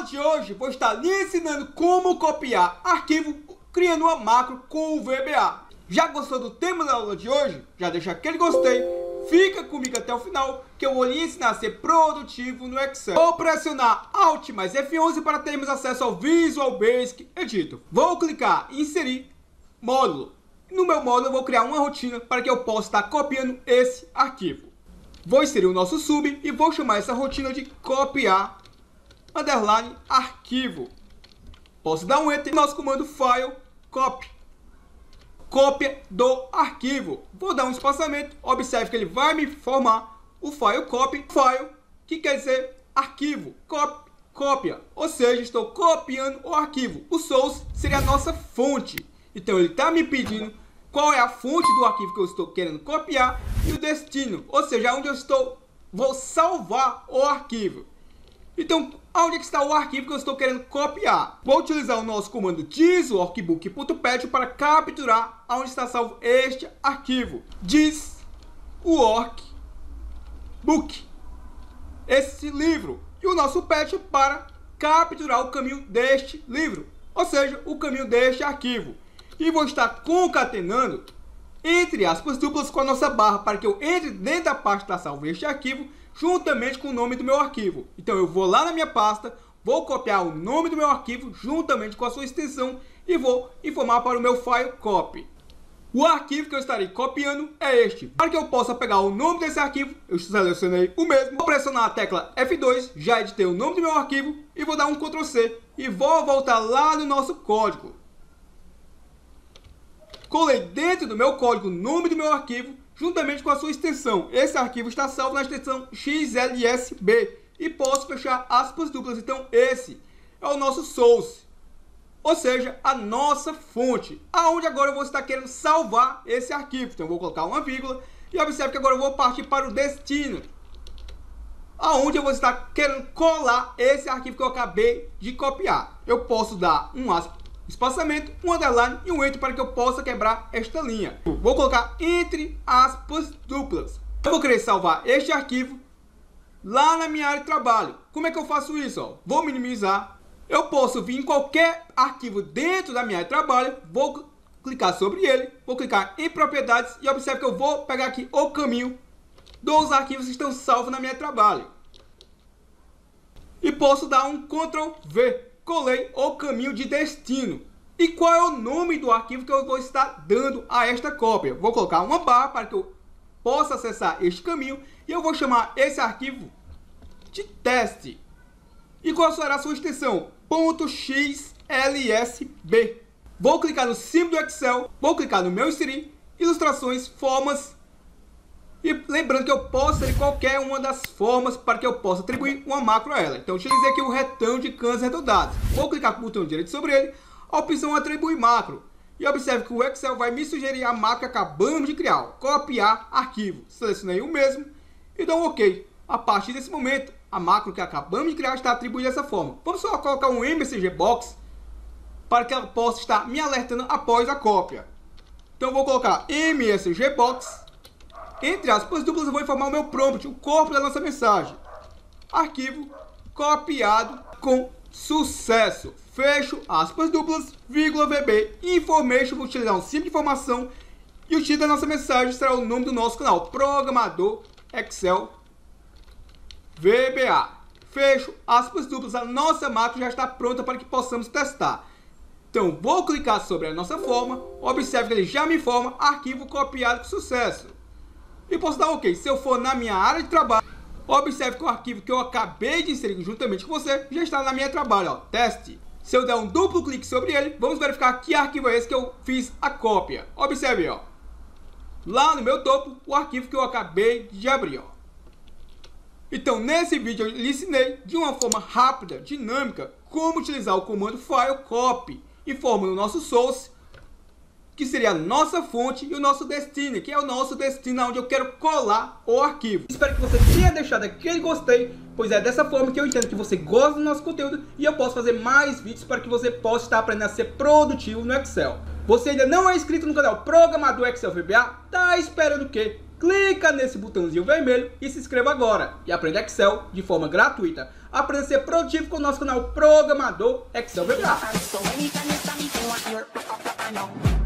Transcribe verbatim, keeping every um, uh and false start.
de hoje vou estar lhe ensinando como copiar arquivo criando uma macro com o V B A. Já gostou do tema da aula de hoje? Já deixa aquele gostei, fica comigo até o final que eu vou lhe ensinar a ser produtivo no Excel. Vou pressionar Alt mais F onze para termos acesso ao Visual Basic Editor. Vou clicar em inserir módulo. No meu módulo eu vou criar uma rotina para que eu possa estar copiando esse arquivo. Vou inserir o nosso sub e vou chamar essa rotina de copiar underline arquivo. Posso dar um enter no nosso comando file copy. Cópia do arquivo. Vou dar um espaçamento. Observe que ele vai me formar o file copy. File, que quer dizer arquivo. Copy, cópia. Ou seja, estou copiando o arquivo. O source seria a nossa fonte. Então ele está me pedindo qual é a fonte do arquivo que eu estou querendo copiar e o destino. Ou seja, onde eu estou, vou salvar o arquivo. Então, onde é que está o arquivo que eu estou querendo copiar? Vou utilizar o nosso comando dizworkbook.pet para capturar onde está salvo este arquivo. Dizworkbook, esse livro. E o nosso pet para capturar o caminho deste livro. Ou seja, o caminho deste arquivo. E vou estar concatenando entre aspas duplas com a nossa barra para que eu entre dentro da pasta da salvo este arquivo juntamente com o nome do meu arquivo. Então eu vou lá na minha pasta, vou copiar o nome do meu arquivo juntamente com a sua extensão e vou informar para o meu file copy. O arquivo que eu estarei copiando é este. Para que eu possa pegar o nome desse arquivo, eu selecionei o mesmo. Vou pressionar a tecla F dois, já editei o nome do meu arquivo e vou dar um control C e vou voltar lá no nosso código. Colei dentro do meu código o nome do meu arquivo, juntamente com a sua extensão. Esse arquivo está salvo na extensão X L S B. E posso fechar aspas duplas. Então esse é o nosso source. Ou seja, a nossa fonte. Aonde agora eu vou estar querendo salvar esse arquivo. Então eu vou colocar uma vírgula. E observe que agora eu vou partir para o destino. Aonde eu vou estar querendo colar esse arquivo que eu acabei de copiar. Eu posso dar um aspas, espaçamento, um underline e um enter para que eu possa quebrar esta linha. Vou colocar entre aspas duplas. Eu vou querer salvar este arquivo lá na minha área de trabalho. Como é que eu faço isso? Ó? Vou minimizar. Eu posso vir em qualquer arquivo dentro da minha área de trabalho. Vou clicar sobre ele. Vou clicar em propriedades e observe que eu vou pegar aqui o caminho dos arquivos que estão salvos na minha área de trabalho. E posso dar um control V. Colei o caminho de destino. E qual é o nome do arquivo que eu vou estar dando a esta cópia? Vou colocar uma barra para que eu possa acessar este caminho. E eu vou chamar esse arquivo de teste. E qual será a sua extensão? .xlsb. Vou clicar no símbolo do Excel. Vou clicar no meu inserir, ilustrações, formas. E lembrando que eu posso inserir qualquer uma das formas para que eu possa atribuir uma macro a ela. Então eu utilizei aqui o retângulo de cantos arredondados. Vou clicar com o botão direito sobre ele, a opção atribuir macro. E observe que o Excel vai me sugerir a macro que acabamos de criar. Copiar arquivo. Selecionei o mesmo e dou um OK. A partir desse momento, a macro que acabamos de criar está atribuída dessa forma. Vamos só colocar um M S G Box para que ela possa estar me alertando após a cópia. Então eu vou colocar M S G Box. Entre aspas duplas eu vou informar o meu prompt, o corpo da nossa mensagem. Arquivo copiado com sucesso. Fecho aspas duplas, vírgula V B, information, vou utilizar um simples informação. E o título da nossa mensagem será o nome do nosso canal, Programador Excel V B A. Fecho aspas duplas, a nossa macro já está pronta para que possamos testar. Então vou clicar sobre a nossa forma, observe que ele já me informa arquivo copiado com sucesso. E posso dar OK. Se eu for na minha área de trabalho, observe que o arquivo que eu acabei de inserir juntamente com você já está na minha trabalho, ó, teste. Se eu der um duplo clique sobre ele, vamos verificar que arquivo é esse que eu fiz a cópia. Observe, ó, lá no meu topo, o arquivo que eu acabei de abrir, ó. Então, nesse vídeo eu lhe ensinei de uma forma rápida, dinâmica, como utilizar o comando file copy, informando o nosso source, que seria a nossa fonte, e o nosso destino, que é o nosso destino onde eu quero colar o arquivo. Espero que você tenha deixado aquele gostei, pois é dessa forma que eu entendo que você gosta do nosso conteúdo e eu posso fazer mais vídeos para que você possa estar aprendendo a ser produtivo no Excel. Você ainda não é inscrito no canal Programador Excel V B A? Tá esperando o quê? clica nesse botãozinho vermelho e se inscreva agora e aprenda Excel de forma gratuita. Aprenda a ser produtivo com o nosso canal Programador Excel V B A.